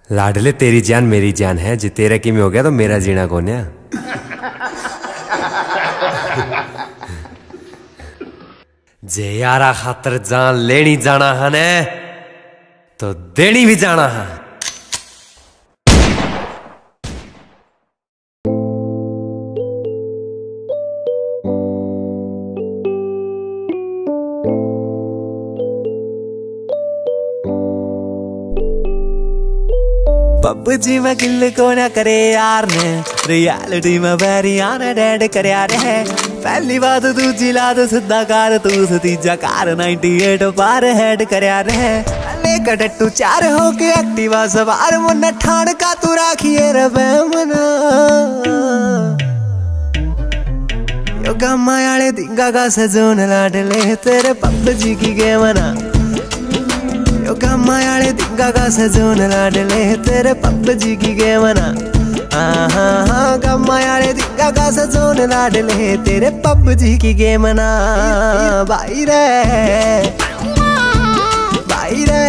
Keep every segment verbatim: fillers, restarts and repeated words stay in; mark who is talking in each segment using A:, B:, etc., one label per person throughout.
A: लाडले तेरी जान मेरी जान है, जे तेरा किमें हो गया तो मेरा जीना कौन है। जे यारा खातर जान लेनी जाना है ने तो देनी भी जाना है।
B: पबजी में किल को ना करे यार ने, रियलिटी में बैरी आना डेड करे यार है। पहली बात दूजी लात सीधा कार तू तीजा कार अट्ठानवे पार हेड करे यार है। लेकर टट्टू चार हो के एक्टिवा सवार मुन्ना ठाण का तू राखिए रबे मना। यो गम्मा याले दिंगा का सजोन लाडले तेरे पबजी की गेम ना। यो गम्मा याले दिंगा का सजोन लाडले तेरे पबजी की गेम ना। हाँ गम्मा याले दिंगा का सजोन लाडले तेरे पबजी की गेम ना। भाई रे भाई रे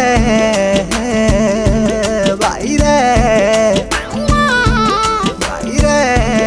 B: भाई रे भाई रे।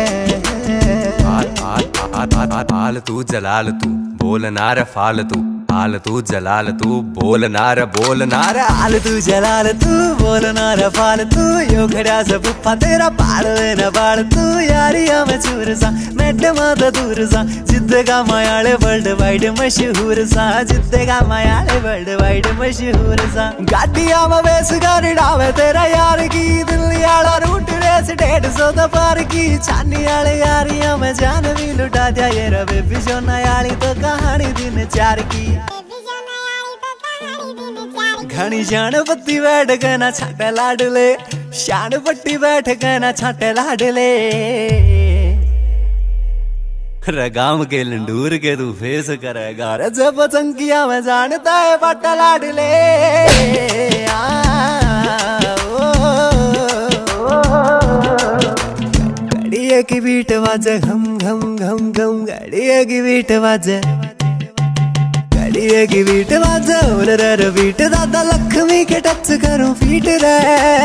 A: आल तू जलाल तू बोल नार फाल तू, आल तू जलाल तू बोल नार बोल नार।
B: आल तू जलाल तू बोल नार फाल तू, यो खड़ा से पुप्पा तेरा पाल न बाल तू। यारिया में चूर सा मैड माता दूर सा, जिद्देगा मायाले वर्ल्ड वाइड मशहूर सा। जिद्देगा मायाले वर्ल्ड वाइड मशहूर सा। गाड़िया में बेस गाड़ी डावे तेरा यार की, दिल्ली आला रूट रेस डेढ़ सौ तो पार की। छानी आले यारिया में जान भी लुटा दिया ये रबे बिजो नयाली तो कहानी दिन चार की। घनी जान पत्ती बैठ गए ना छाटे लाडले, शान पट्टी बैठ गए ना छाटे लाडले। रगाम के लंडूर के तू फेस करेगा रे जब चंकिया में जानता है पट लाडले। गड़िया की बीट बाजे घम घम घम घम, गड़िया की बीट बाजे गड़िया की बीट बाजे और रे बीट दादा लक्ष्मी के टच करूं फीट रे।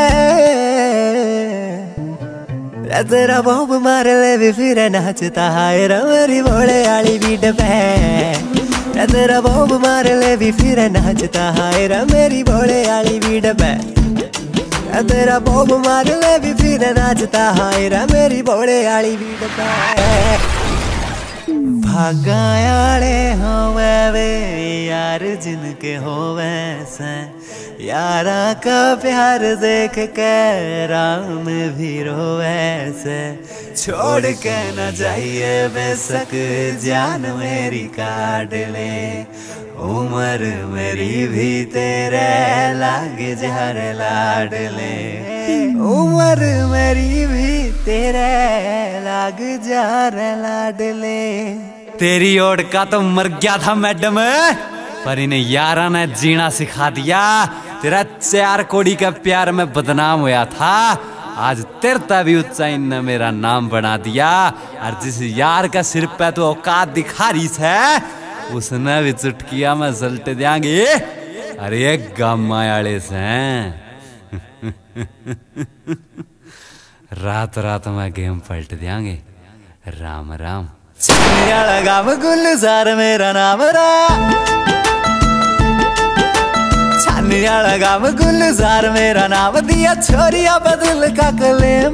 B: रे तेरा बॉब मार ले भी फिर नाचता है रे मेरी भोले आली बीट पे। रे तेरा बॉब मार ले भी फिर नाचता है रे मेरी भोले आली बीट पे। तेरा बॉब मार ले भी फिर नाचता है रे मेरी भोले आली बीट पे। भागायाले होवे वे यार जिनके होवे से, यारा का प्यार देख के राम भी रोवे से। छोड़ के न जाइए बेशक जान मेरी काट ले, उम्र मेरी भी तेरे लाग जार लाडले। उम्र मेरी भी तेरे लाग जार लाडले।
A: तेरी ओट का तो मर गया था मैडम, पर इन्हें यारा ने जीना सिखा दिया। तेरा चार कोड़ी का प्यार में बदनाम हुआ था, आज तेरता भी ऊंचाई ने मेरा नाम बना दिया। और जिस यार का सिर पे तो औकात दिखा रही है, उसने भी चुटकिया में सलट देंगे। अरे गम्मा याले से रात रात में गेम पलट देंगे। राम राम।
B: गाँव गुलजार मेरा नाम रा, छानियाला गाँव गुलजार मेरा नाम दिया। छोरिया बदल का कलेम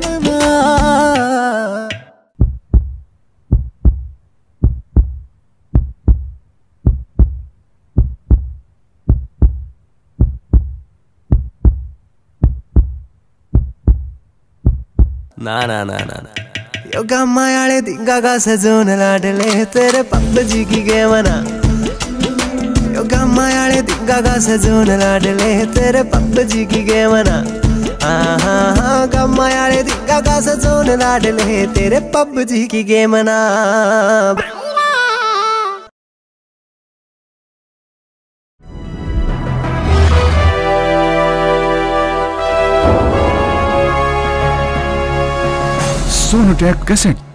A: ना ना ना ना ना।
B: यो गम्मा याले दिंगा का सजोन लाडले तेरे पबजी की गेम ना। यो गम्मा याले दिंगा का सजोन लाडले तेरे पबजी की गेम ना। हाँ हाँ हाँ गम्मा याले दिंगा का सजोन लाडले तेरे पबजी की गेम ना।
C: Sonotech cassette.